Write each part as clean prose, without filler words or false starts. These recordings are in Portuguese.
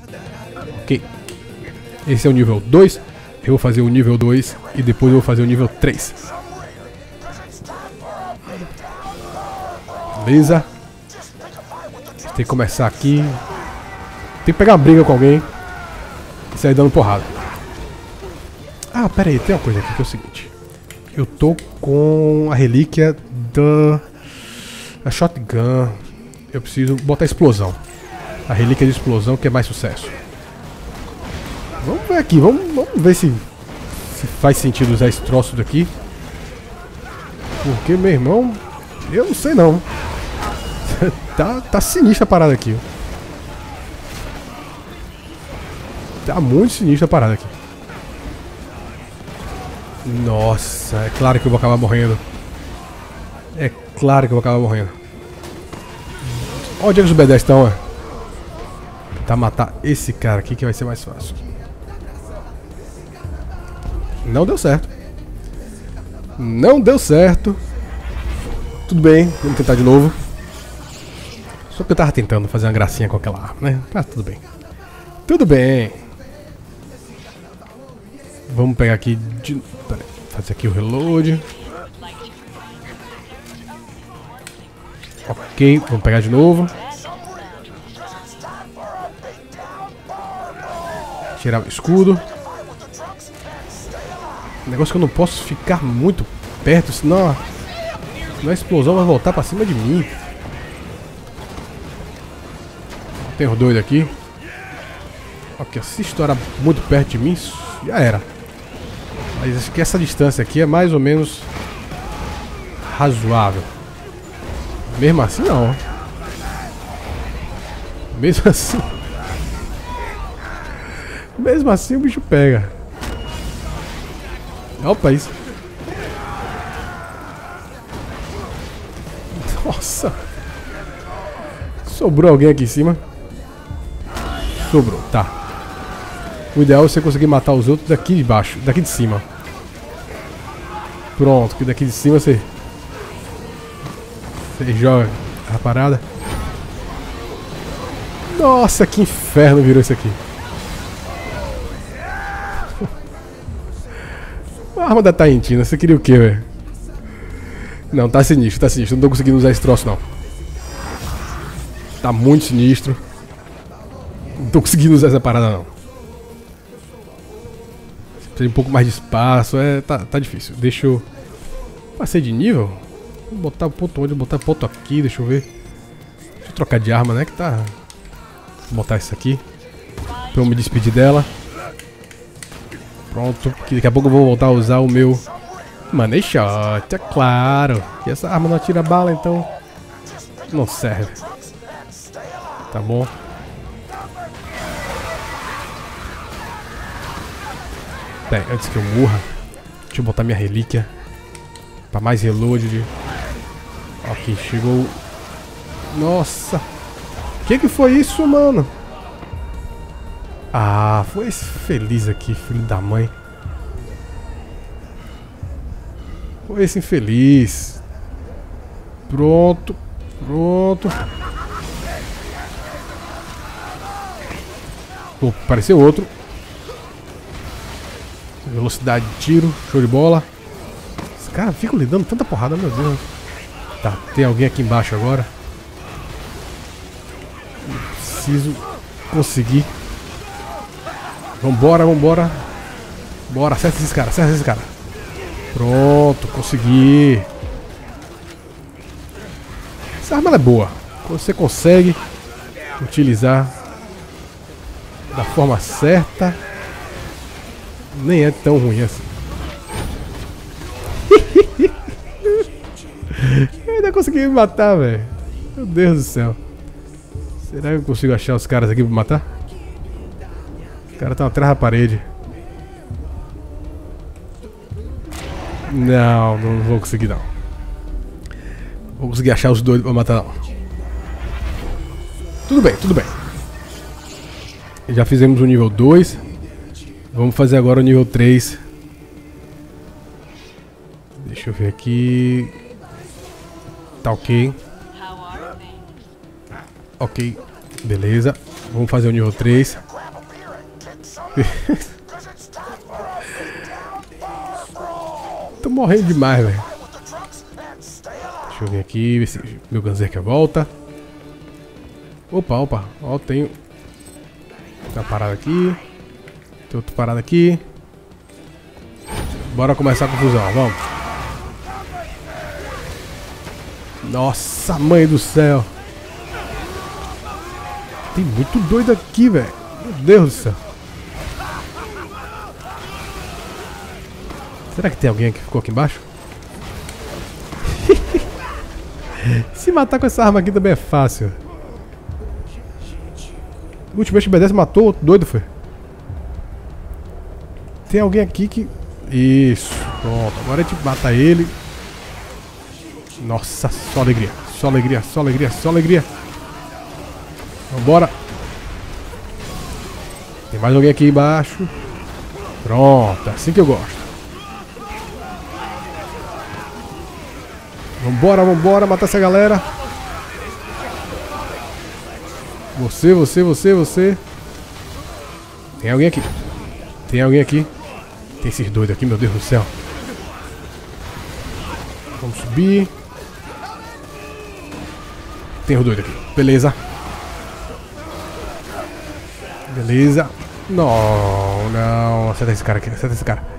Ok. Esse é o nível 2. Eu vou fazer o nível 2 e depois eu vou fazer o nível 3. Beleza. Tem que começar aqui. Tem que pegar uma briga com alguém e sair dando porrada. Ah, pera aí, tem uma coisa aqui que é o seguinte. Eu tô com a relíquia da shotgun. Eu preciso botar explosão. A relíquia de explosão que é mais sucesso. Vamos ver aqui, vamos ver se faz sentido usar esse troço daqui. Porque, meu irmão, eu não sei não. Tá sinistra a parada aqui. Tá muito sinistra a parada aqui. Nossa, é claro que eu vou acabar morrendo. É claro que eu vou acabar morrendo. Onde é que os B10 estão, é? Tentar matar esse cara aqui que vai ser mais fácil. Não deu certo. Não deu certo. Tudo bem, vamos tentar de novo. Só que eu tava tentando fazer uma gracinha com aquela arma, né? Mas tudo bem. Tudo bem. Vamos pegar aqui de... Pera aí, fazer aqui o reload. Ok, vamos pegar de novo. Tirar o escudo. O negócio é que eu não posso ficar muito perto, senão a explosão vai voltar pra cima de mim. Tem os dois aqui. Ok, se estourar muito perto de mim, já era. Mas acho que essa distância aqui é mais ou menos razoável. Mesmo assim, não. Mesmo assim... Mesmo assim o bicho pega. Opa, isso. Nossa. Sobrou alguém aqui em cima. Sobrou, tá. O ideal é você conseguir matar os outros daqui de baixo, daqui de cima. Pronto, que daqui de cima você joga a parada. Nossa, que inferno virou isso aqui. A arma da Taintina, você queria o que, velho? Não, tá sinistro, tá sinistro. Não tô conseguindo usar esse troço, não. Tá muito sinistro. Não tô conseguindo usar essa parada, não. Precisa de um pouco mais de espaço. Tá difícil. Deixa eu... Passei de nível? Vou botar o ponto onde? Vou botar o ponto aqui, deixa eu ver. Deixa eu trocar de arma, né? Que tá... Vou botar isso aqui pra eu me despedir dela. Pronto, que daqui a pouco eu vou voltar a usar o meu Money Shot, é claro. E essa arma não atira bala, então não serve. Tá bom. Bem, antes que eu morra, deixa eu botar minha relíquia pra mais reload de... Ok, chegou. Nossa, que foi isso, mano? Ah, foi esse feliz aqui, filho da mãe. Foi esse infeliz. Pronto, pronto. Pô, apareceu outro. Velocidade de tiro, show de bola. Esse cara fica lhe dando tanta porrada, meu Deus. Tá, tem alguém aqui embaixo agora. Preciso conseguir. Vambora, vambora. Bora, acerta esses caras, acerta esses caras. Pronto, consegui. Essa arma é boa. Quando você consegue utilizar da forma certa, nem é tão ruim assim. Eu ainda consegui me matar, velho. Meu Deus do céu. Será que eu consigo achar os caras aqui pra matar? Os caras estão atrás da parede. Não, não vou conseguir não. Vou conseguir achar os dois pra matar não. Tudo bem, tudo bem. Já fizemos o nível 2. Vamos fazer agora o nível 3. Deixa eu ver aqui. Tá ok. Ok, beleza. Vamos fazer o nível 3. Tô morrendo demais, velho. Deixa eu vir aqui, ver se meu Gunzerker volta. Opa, opa. Ó, tem uma parada aqui. Tem outra parada aqui. Bora começar a confusão, vamos. Nossa, mãe do céu. Tem muito doido aqui, velho. Meu Deus do céu. Será que tem alguém que ficou aqui embaixo? Se matar com essa arma aqui também é fácil. O último B10 matou outro doido, foi. Tem alguém aqui que... Isso, pronto. Agora a gente mata ele. Nossa, só alegria. Só alegria, só alegria, só alegria. Vambora. Tem mais alguém aqui embaixo. Pronto, é assim que eu gosto. Vambora, vambora, matar essa galera. Você, você, você, você. Tem alguém aqui. Tem alguém aqui. Tem esses doidos aqui, meu Deus do céu. Vamos subir. Tem os doidos aqui. Beleza. Beleza. Não, não. Acerta esse cara aqui. Acerta esse cara.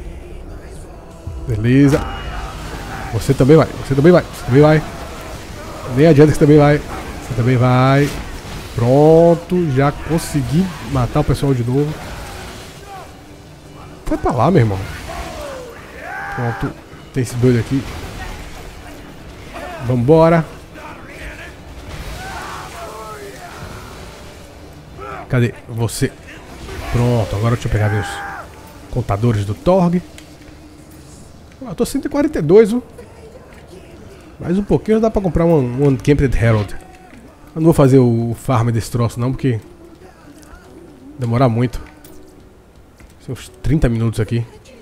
Beleza. Você também vai. Você também vai. Você também vai. Nem adianta que você também vai. Você também vai. Pronto. Já consegui matar o pessoal de novo. Vai pra lá, meu irmão. Pronto. Tem esse doido aqui. Vambora. Cadê você? Pronto. Agora deixa eu pegar meus contadores do Torg. Eu tô 142, viu? Mais um pouquinho dá pra comprar um Uncamped Herald. Eu não vou fazer o farm desse troço não, porque demorar muito. São uns 30 minutos aqui.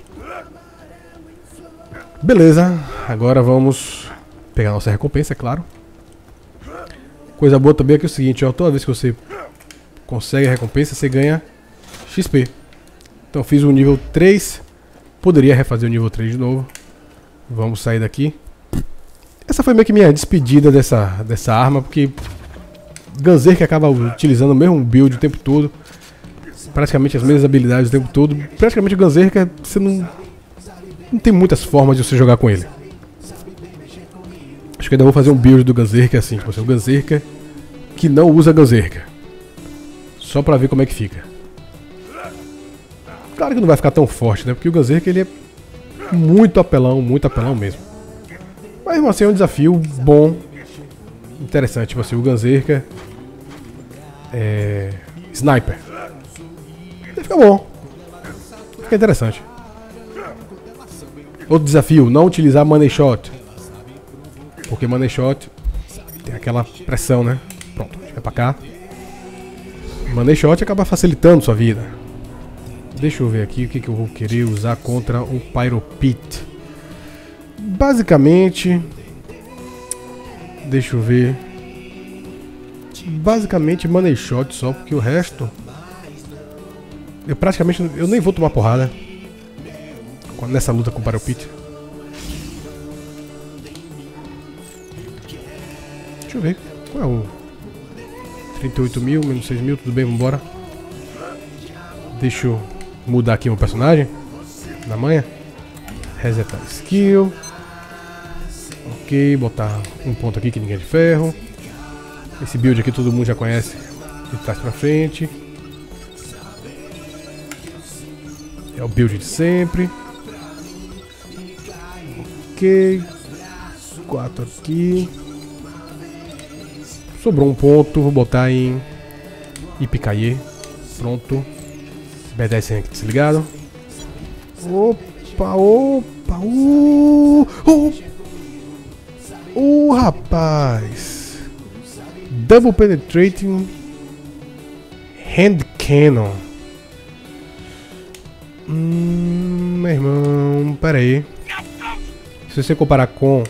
Beleza, agora vamos pegar nossa recompensa, é claro. Coisa boa também é que é o seguinte, ó, toda vez que você consegue a recompensa, você ganha XP. Então eu fiz o nível 3. Poderia refazer o nível 3 de novo. Vamos sair daqui. Essa foi meio que minha despedida dessa arma, porque Gunzerker acaba utilizando o mesmo build o tempo todo. Praticamente as mesmas habilidades o tempo todo. Praticamente o Gunzerker, você não tem muitas formas de você jogar com ele. Acho que ainda vou fazer um build do Gunzerker assim, tipo assim, um Gunzerker que não usa Gunzerker. Só pra ver como é que fica. Claro que não vai ficar tão forte, né? Porque o Gunzerker ele é muito apelão mesmo. Mas mesmo assim é um desafio bom, interessante. Tipo assim, o Gunzerker é sniper. Fica bom. Fica interessante. Outro desafio, não utilizar Money Shot. Porque Money Shot tem aquela pressão, né? Pronto, a gente vai pra cá. Money Shot acaba facilitando sua vida. Deixa eu ver aqui o que eu vou querer usar contra um Pyro Pit. Basicamente... Deixa eu ver... Basicamente Money Shot só, porque o resto... Eu nem vou tomar porrada nessa luta com o Pyro Pit. Deixa eu ver. Qual é o... 38 mil, menos 6 mil, tudo bem, vambora. Deixa eu mudar aqui meu personagem. Na manha. Resetar skill. Ok, botar um ponto aqui que ninguém é de ferro. Esse build aqui todo mundo já conhece de trás pra frente. É o build de sempre. Ok. 4 aqui. Sobrou um ponto, vou botar em Ipicaie. Pronto. B10 aqui desligado. Opa, opa, rapaz. Double Penetrating Hand Cannon. Meu irmão, pera aí. Se você comparar com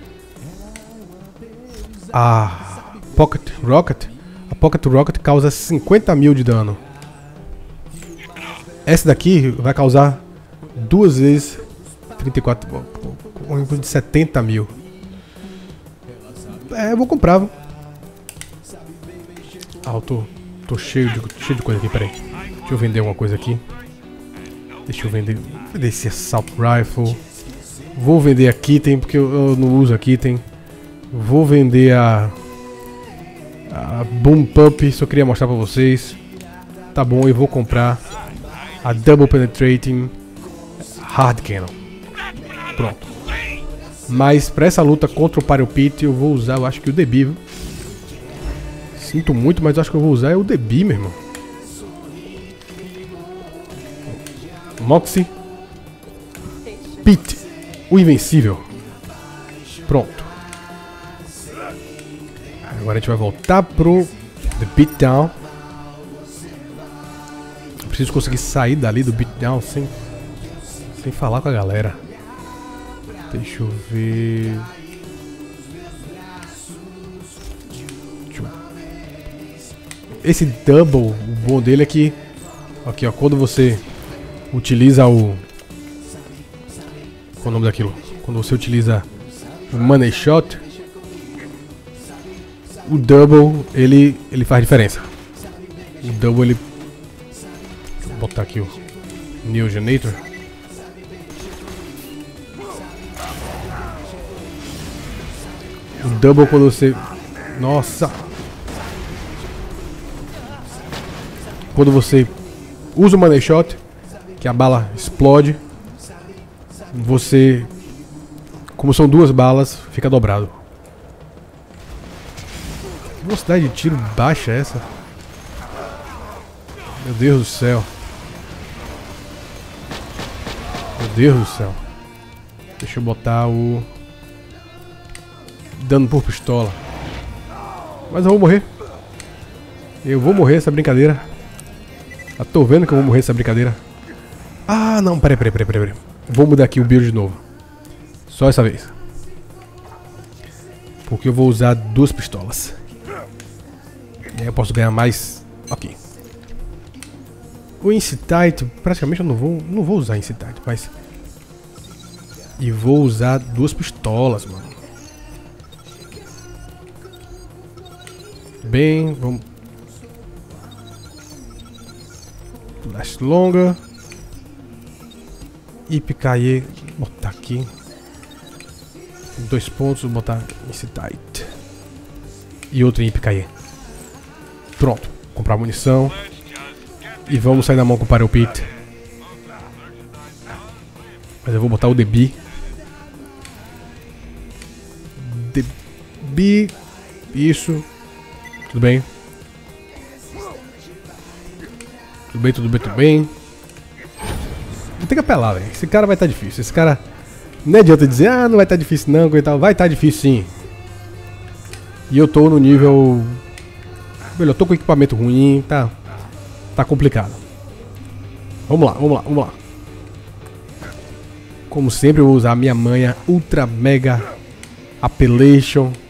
a Pocket Rocket, a Pocket Rocket causa 50 mil de dano. Essa daqui vai causar 2 vezes 34. De 70 mil. É, eu vou comprar. Ah, eu tô cheio de coisa aqui, peraí. Deixa eu vender alguma coisa aqui. Deixa eu vender esse Assault Rifle. Vou vender a Kitten, porque eu não uso a Kitten. Vou vender a Boom Pump, só queria mostrar pra vocês. Tá bom, eu vou comprar a Double Penetrating Hard Cannon. Pronto. Mas pra essa luta contra o Pyro Pit eu vou usar, eu acho que o DB, viu? Sinto muito, mas eu acho que eu vou usar o DB, meu irmão. Moxie. Pit, o invencível. Pronto. Agora a gente vai voltar pro The Beatdown. Preciso conseguir sair dali do Beatdown sem falar com a galera. Deixa eu ver. Esse double, o bom dele é que aqui, ó, quando você utiliza o... Qual é o nome daquilo? Quando você utiliza o Money Shot, o double ele faz diferença. O double ele... Deixa eu botar aqui o Neogenator. O double quando você... Nossa! Quando você usa o Money Shot, que a bala explode, você... Como são 2 balas, fica dobrado. Que velocidade de tiro baixa é essa? Meu Deus do céu. Meu Deus do céu. Deixa eu botar o... Dano por pistola. Mas eu vou morrer. Eu vou morrer essa brincadeira. Já tô vendo que eu vou morrer essa brincadeira. Ah, não, peraí. Vou mudar aqui o build de novo. Só essa vez. Porque eu vou usar 2 pistolas. E aí eu posso ganhar mais. Ok. O Incitite, praticamente eu não vou usar Incitite, mas... E vou usar 2 pistolas, mano. Bem, vamos... Blast longa. E picaie, botar aqui. 2 pontos, vou botar Incitite. E outro em picaie. Pronto, comprar munição. E vamos sair na mão com o Pyro Pit. Mas eu vou botar o DB. DB. Isso. Tudo bem. Tudo bem. Vou ter que apelar, velho. Esse cara vai estar difícil. Esse cara... Não adianta dizer, ah, não vai estar difícil não, coitado. Vai estar difícil sim. E eu tô no nível... Velho, eu tô com equipamento ruim, tá complicado. Vamos lá. Como sempre, eu vou usar a minha manha Ultra Mega Appellation.